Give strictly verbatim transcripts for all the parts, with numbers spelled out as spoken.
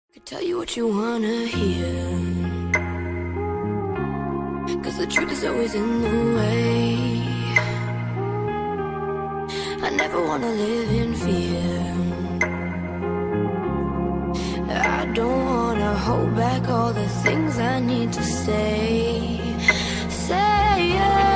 Could tell you what you wanna hear, 'cause the truth is always in the way. I never wanna live in fear. I don't wanna hold back all the things I need to say. Say yeah.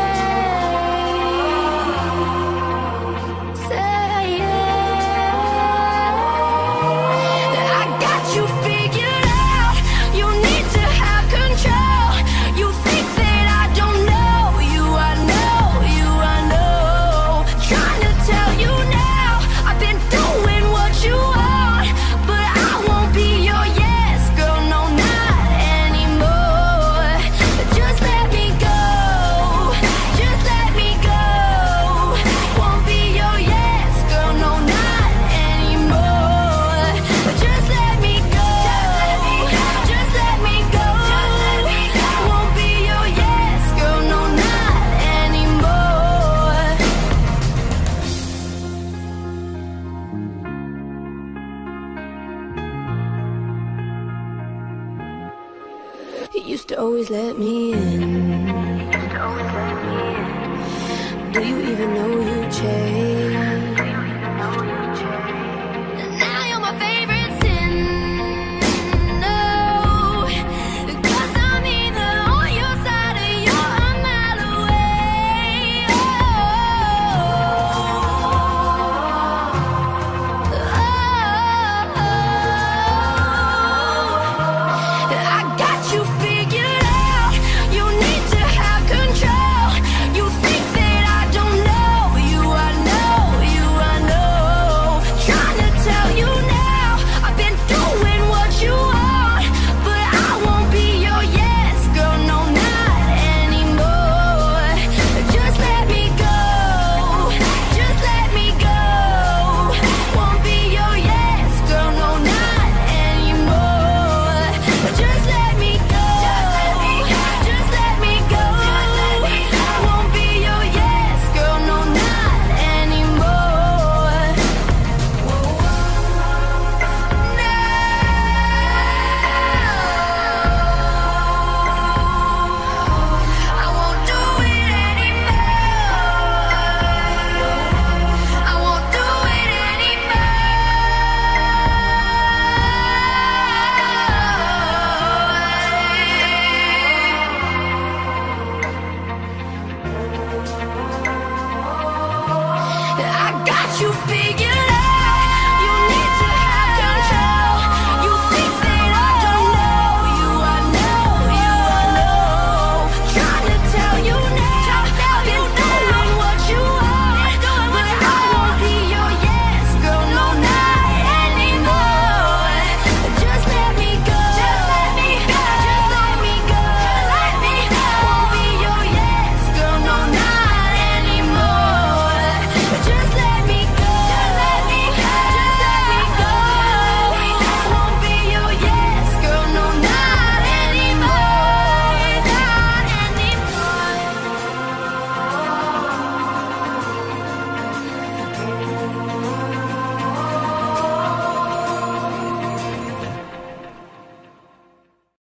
You used to always let me in. Do you even know you changed?